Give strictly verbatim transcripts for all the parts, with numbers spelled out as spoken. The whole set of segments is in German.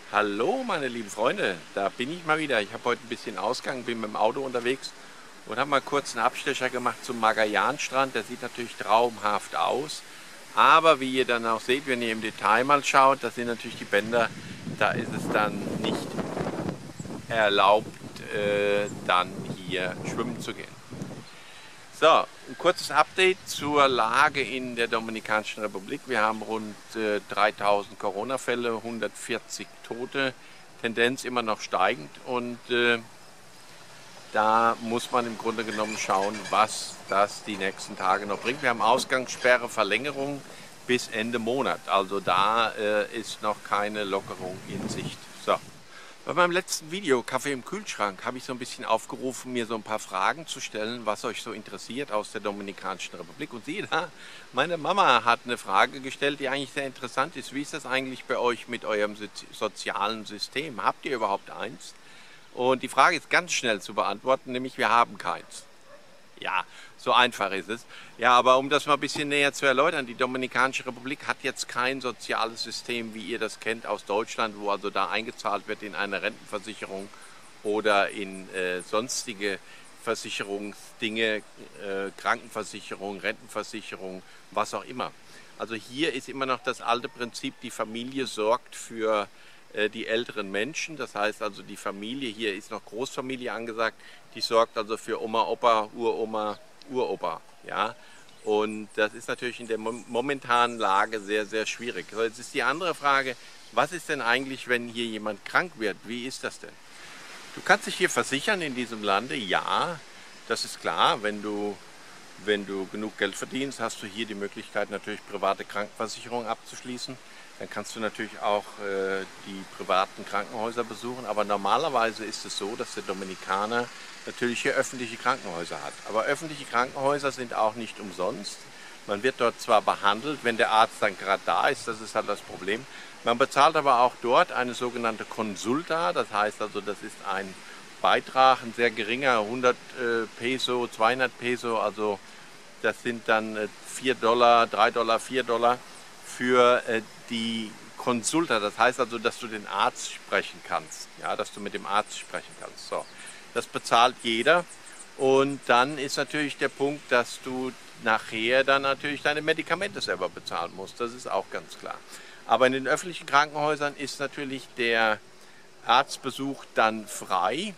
Hallo meine lieben Freunde, da bin ich mal wieder. Ich habe heute ein bisschen Ausgang, bin mit dem Auto unterwegs und habe mal kurz einen Abstecher gemacht zum Magajan-Strand. Der sieht natürlich traumhaft aus, aber wie ihr dann auch seht, wenn ihr im Detail mal schaut, das sind natürlich die Bänder, da ist es dann nicht erlaubt, äh, dann hier schwimmen zu gehen. So, ein kurzes Update zur Lage in der Dominikanischen Republik. Wir haben rund äh, dreitausend Corona-Fälle, hundertvierzig Tote, Tendenz immer noch steigend und äh, da muss man im Grunde genommen schauen, was das die nächsten Tage noch bringt. Wir haben Ausgangssperre, Verlängerung bis Ende Monat, also da äh, ist noch keine Lockerung in Sicht. So. Bei meinem letzten Video, Kaffee im Kühlschrank, habe ich so ein bisschen aufgerufen, mir so ein paar Fragen zu stellen, was euch so interessiert aus der Dominikanischen Republik. Und siehe da, meine Mama hat eine Frage gestellt, die eigentlich sehr interessant ist. Wie ist das eigentlich bei euch mit eurem sozialen System? Habt ihr überhaupt eins? Und die Frage ist ganz schnell zu beantworten, nämlich wir haben keins. Ja, so einfach ist es. Ja, aber um das mal ein bisschen näher zu erläutern, die Dominikanische Republik hat jetzt kein soziales System, wie ihr das kennt aus Deutschland, wo also da eingezahlt wird in eine Rentenversicherung oder in äh, sonstige Versicherungsdinge, äh, Krankenversicherung, Rentenversicherung, was auch immer. Also hier ist immer noch das alte Prinzip, die Familie sorgt für die älteren Menschen, das heißt also die Familie, hier ist noch Großfamilie angesagt, die sorgt also für Oma, Opa, Uroma, Uropa, ja, und das ist natürlich in der momentanen Lage sehr, sehr schwierig. So, jetzt ist die andere Frage, was ist denn eigentlich, wenn hier jemand krank wird, wie ist das denn? Du kannst dich hier versichern in diesem Lande, ja, das ist klar, wenn du, wenn du genug Geld verdienst, hast du hier die Möglichkeit natürlich private Krankenversicherung abzuschließen. Dann kannst du natürlich auch äh, die privaten Krankenhäuser besuchen, aber normalerweise ist es so, dass der Dominikaner natürlich hier öffentliche Krankenhäuser hat. Aber öffentliche Krankenhäuser sind auch nicht umsonst. Man wird dort zwar behandelt, wenn der Arzt dann gerade da ist, das ist halt das Problem. Man bezahlt aber auch dort eine sogenannte Consulta, das heißt also, das ist ein Beitrag, ein sehr geringer, hundert äh, Peso, zweihundert Peso, also das sind dann äh, vier Dollar, drei Dollar, vier Dollar. Für äh, die Consulta, das heißt also, dass du den Arzt sprechen kannst, ja, dass du mit dem Arzt sprechen kannst. So, das bezahlt jeder und dann ist natürlich der Punkt, dass du nachher dann natürlich deine Medikamente selber bezahlen musst, das ist auch ganz klar. Aber in den öffentlichen Krankenhäusern ist natürlich der Arztbesuch dann frei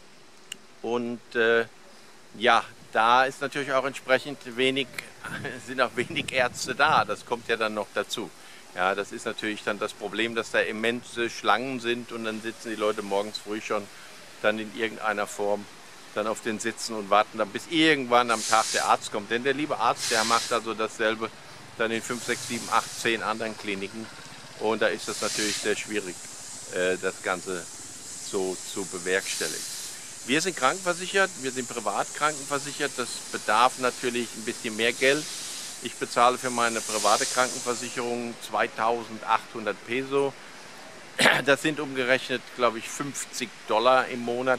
und äh, ja, da ist natürlich auch entsprechend wenig, sind auch wenig Ärzte da, das kommt ja dann noch dazu. Ja, das ist natürlich dann das Problem, dass da immense Schlangen sind und dann sitzen die Leute morgens früh schon dann in irgendeiner Form dann auf den Sitzen und warten dann, bis irgendwann am Tag der Arzt kommt. Denn der liebe Arzt, der macht also dasselbe dann in fünf, sechs, sieben, acht, zehn anderen Kliniken und da ist das natürlich sehr schwierig, das Ganze so zu bewerkstelligen. Wir sind krankenversichert, wir sind privat krankenversichert, das bedarf natürlich ein bisschen mehr Geld. Ich bezahle für meine private Krankenversicherung zweitausendachthundert Peso. Das sind umgerechnet, glaube ich, fünfzig Dollar im Monat.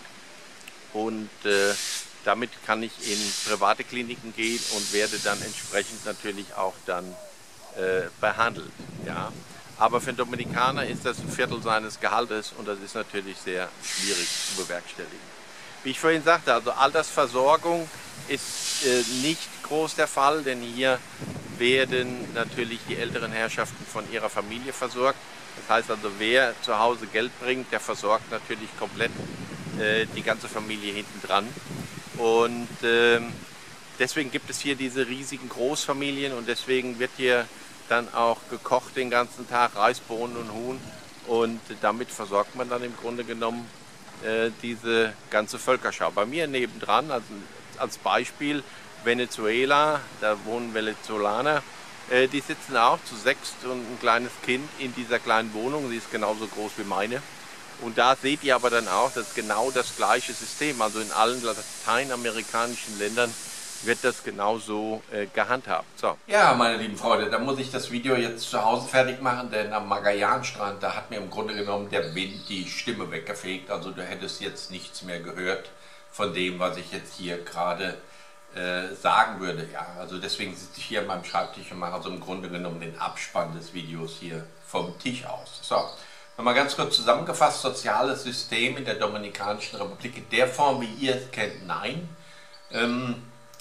Und äh, damit kann ich in private Kliniken gehen und werde dann entsprechend natürlich auch dann äh, behandelt. Ja. Aber für einen Dominikaner ist das ein Viertel seines Gehaltes und das ist natürlich sehr schwierig zu bewerkstelligen. Wie ich vorhin sagte, also Altersversorgung ist äh, nicht groß der Fall, denn hier werden natürlich die älteren Herrschaften von ihrer Familie versorgt. Das heißt also, wer zu Hause Geld bringt, der versorgt natürlich komplett äh, die ganze Familie hinten dran. Und äh, deswegen gibt es hier diese riesigen Großfamilien und deswegen wird hier dann auch gekocht den ganzen Tag, Reis, Bohnen und Huhn. Und damit versorgt man dann im Grunde genommen diese ganze Völkerschau. Bei mir nebendran, also als Beispiel Venezuela, da wohnen Venezolaner, die sitzen auch zu sechst und ein kleines Kind in dieser kleinen Wohnung, sie ist genauso groß wie meine. Und da seht ihr aber dann auch, das ist genau das gleiche System, also in allen lateinamerikanischen Ländern wird das genauso äh, gehandhabt. So. Ja, meine lieben Freunde, da muss ich das Video jetzt zu Hause fertig machen, denn am Magajan-Strand, da hat mir im Grunde genommen der Wind die Stimme weggefegt. Also du hättest jetzt nichts mehr gehört von dem, was ich jetzt hier gerade äh, sagen würde. Ja, also deswegen sitze ich hier an meinem Schreibtisch und mache also im Grunde genommen den Abspann des Videos hier vom Tisch aus. So, Nochmal ganz kurz zusammengefasst, soziales System in der Dominikanischen Republik in der Form, wie ihr es kennt, nein. Ähm,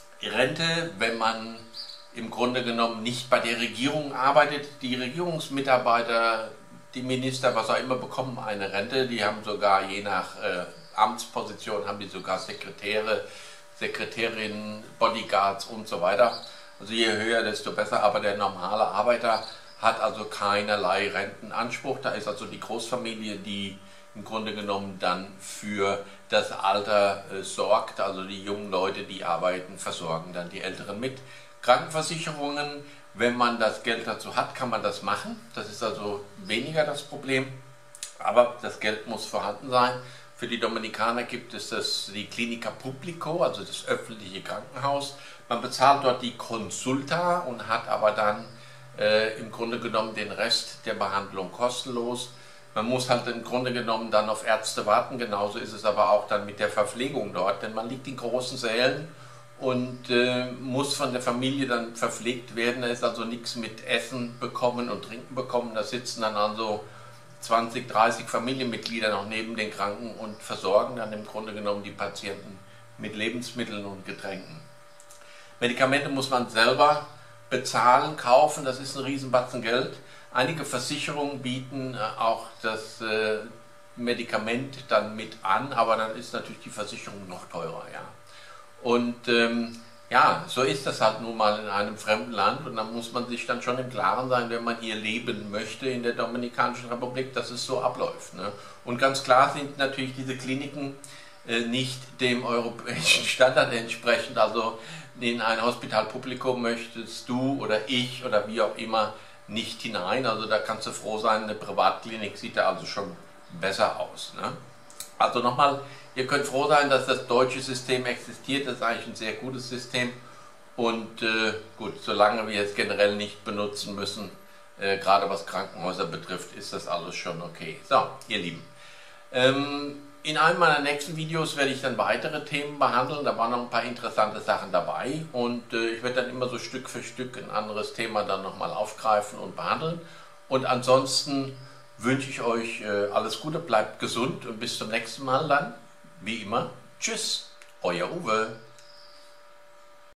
Rente, wenn man im Grunde genommen nicht bei der Regierung arbeitet. Die Regierungsmitarbeiter, die Minister, was auch immer, bekommen eine Rente. Die haben sogar, je nach äh, Amtsposition, haben die sogar Sekretäre, Sekretärinnen, Bodyguards und so weiter. Also je höher, desto besser. Aber der normale Arbeiter hat also keinerlei Rentenanspruch. Da ist also die Großfamilie, die im Grunde genommen dann für das Alter äh, sorgt. Also die jungen Leute, die arbeiten, versorgen dann die Älteren mit. Krankenversicherungen, wenn man das Geld dazu hat, kann man das machen. Das ist also weniger das Problem. Aber das Geld muss vorhanden sein. Für die Dominikaner gibt es das, die Clinica Publico, also das öffentliche Krankenhaus. Man bezahlt dort die Consulta und hat aber dann Äh, im Grunde genommen den Rest der Behandlung kostenlos. Man muss halt im Grunde genommen dann auf Ärzte warten, genauso ist es aber auch dann mit der Verpflegung dort, denn man liegt in großen Sälen und äh, muss von der Familie dann verpflegt werden. Da ist also nichts mit Essen bekommen und Trinken bekommen, da sitzen dann also zwanzig, dreißig Familienmitglieder noch neben den Kranken und versorgen dann im Grunde genommen die Patienten mit Lebensmitteln und Getränken. Medikamente muss man selber bezahlen, kaufen, das ist ein Riesenbatzen Geld. Einige Versicherungen bieten äh, auch das äh, Medikament dann mit an, aber dann ist natürlich die Versicherung noch teurer. Ja. Und ähm, ja, so ist das halt nun mal in einem fremden Land und dann muss man sich dann schon im Klaren sein, wenn man hier leben möchte in der Dominikanischen Republik, dass es so abläuft. Ne? Und ganz klar sind natürlich diese Kliniken äh, nicht dem europäischen Standard entsprechend, also in ein Hospital Publikum möchtest du oder ich oder wie auch immer nicht hinein. Also da kannst du froh sein, eine Privatklinik sieht da also schon besser aus. Ne? Also nochmal, ihr könnt froh sein, dass das deutsche System existiert. Das ist eigentlich ein sehr gutes System. Und äh, gut, solange wir es generell nicht benutzen müssen, äh, gerade was Krankenhäuser betrifft, ist das alles schon okay. So, ihr Lieben. Ähm, In einem meiner nächsten Videos werde ich dann weitere Themen behandeln, da waren noch ein paar interessante Sachen dabei und äh, ich werde dann immer so Stück für Stück ein anderes Thema dann nochmal aufgreifen und behandeln. Und ansonsten wünsche ich euch äh, alles Gute, bleibt gesund und bis zum nächsten Mal dann, wie immer, tschüss, euer Uwe.